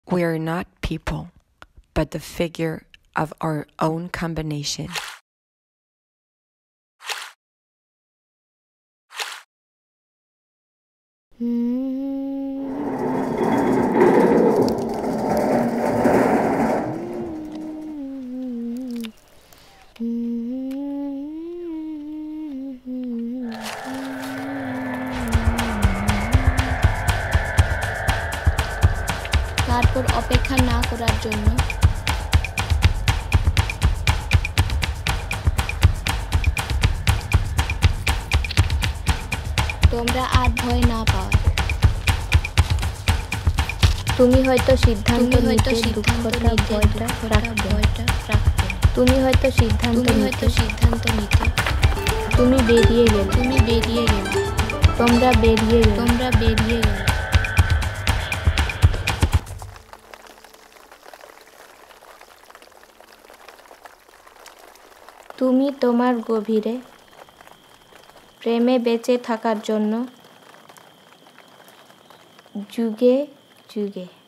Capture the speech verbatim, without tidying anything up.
We are not people, but the figure of our own combination. তারপর অপেক্ষা না করার জন্য তোমরা আর ভয় না পাও। তুমি হয়তো সিদ্ধান্ত নিতে দুঃখটা ভয়টা ভয়টা রাখতে তুমি হয়তো সিদ্ধান্ত হয়তো সিদ্ধান্ত নিতে তুমি বেরিয়ে গেলে তুমি বেরিয়ে গেলে তোমরা বেরিয়ে গেলে তোমরা বেরিয়ে গেলে তুমি তোমার গভীরে প্রেমে বেঁচে থাকার জন্য যুগে যুগে